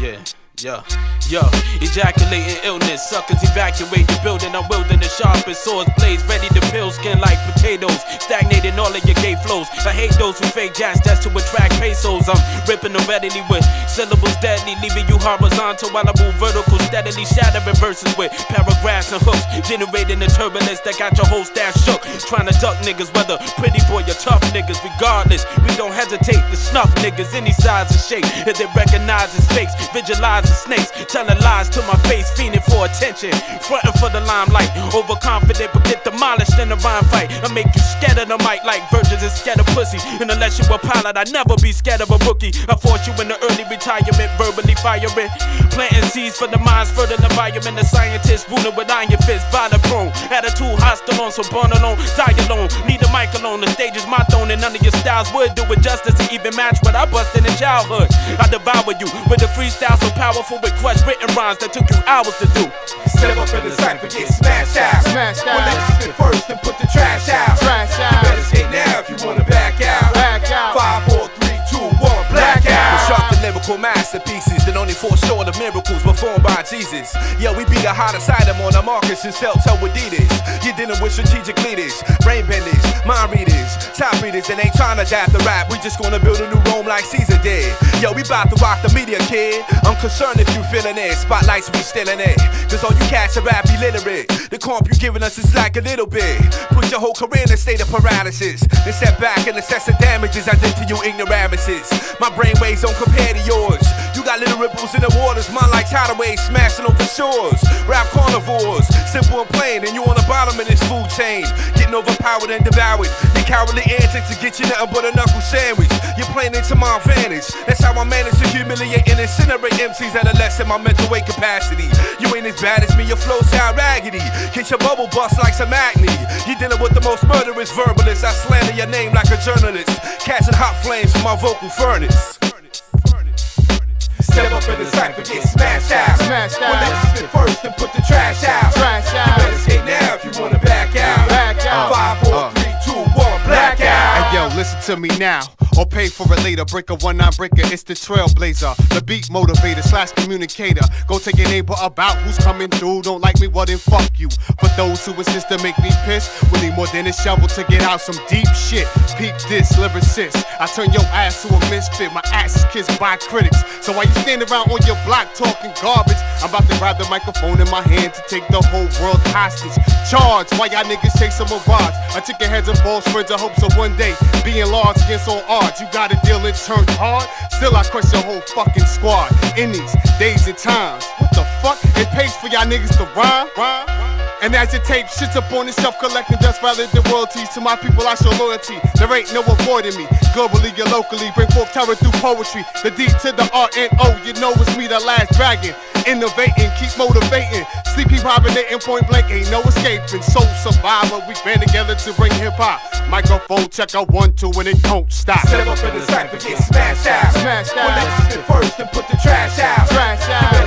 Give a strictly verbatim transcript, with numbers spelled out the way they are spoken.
Yeah, yeah, yo, ejaculating illness, suckers evacuate the building. I'm wielding the sharpest swords, blades ready to peel skin like potatoes, stagnating all of your gay flows. I hate those who fake jazz that's to attract pesos. I'm ripping them readily with syllables deadly, leaving you horizontal while I move vertical, steadily shattering verses with paragraphs and hooks, generating the turbulence that got your whole staff shook. Trying to duck niggas, whether pretty boy or tough niggas, regardless, we don't hesitate to snuff niggas any size and shape. If they recognize as fakes, visualize as snakes, telling lies to my face, fiending for attention, fronting for the limelight, overconfident but get demolished in a rhyme fight. I make you scared of the mic like virgins and scared of pussy. And unless you a pilot, I never be scared of a rookie. I force you into early retirement, verbally firing, planting seeds for the mind's fertile environment. The scientists ruling with iron fists, violent prone, attitude hostile on, so born alone, die alone, leave the mic alone. The stage is my throne and none of your styles would do it justice to even match what I busted in childhood. I devour you with a freestyle so powerful with crushed written rhymes that took you hours to do. Step up in the cypher, get smashed out. Smashed out. We'll let you spit first and put the trash out. Trash out. You better skate now if you wanna back out. Back out. Five, four, three, two, one, black out. Sharp the lyrical masterpieces that only fall short of miracles performed by Jesus. Yo, we be the hottest item on the markets and sell toe Adidas. You're dealing with strategic leaders, brain benders, mind readers, top readers that ain't trying to adapt the rap. We just gonna build a new Rome like Caesar did. Yo, we bout to rock the media, kid. I'm concerned if you feeling it. Spotlights we stealing it. Cause all you cats are rap illiterate. The comp you giving us is like a little bit. Put your whole career in a state of paralysis. Then step back and assess the damages I did to you ignoramuses. My brain waves don't compare to yours. You got little ripples in the waters, mine like tidal waves smashing over shores. Rap carnivores, simple and plain, and you on the bottom of this food chain, getting overpowered and devoured. Your cowardly antics to get you nothing but a knuckle sandwich. You're playing into my advantage. That's how I manage to humiliate and incinerate M Cs that are less than my mental weight capacity. You ain't as bad as me, your flow sound raggedy. Get your bubble bust like some acne. You dealing with the most murderous verbalists. I slander your name like a journalist, catching hot flames from my vocal furnace. Step up in the cypher, get smashed out. Smashed out. We'll let you spit first and put the trash out. Trash out. You better skate now if you wanna back out. Back out. Five, four, Uh. three, two, one, black out. Hey yo, listen to me now, or pay for it later. Breaker one nine breaker, it's the trailblazer, the beat motivator slash communicator. Go tell your neighbor about who's coming through. Don't like me, well then fuck you. For those who insist to make me piss, we need more than a shovel to get out some deep shit. Peep this, lyricist, I turn your ass to a misfit. My ass is kissed by critics. So while you stand around on your block talking garbage, I'm about to grab the microphone in my hand to take the whole world hostage. Charge while y'all niggas chase a mirage. I took your heads and false friends in hopes of one day being large against all odds. You got a deal and turned hard, still I crush your whole fucking squad. In these days and times, what the fuck? It pays for y'all niggas to rhyme, rhyme. And as your tape shits up on the shelf, collecting dust rather than royalties. To my people I show loyalty, there ain't no avoiding me. Globally or locally, bring forth terror through poetry. The D to the R and O, you know it's me, the last dragon. Innovating, keep motivating, sleepy hibernating, point blank, ain't no escaping. Soul survivor, we band together to bring hip hop. Microphone check a one, two, and it don't stop. Step up in the cypher, get smashed out. Smashed We'll let out. you spit first and put the trash out. Trash out.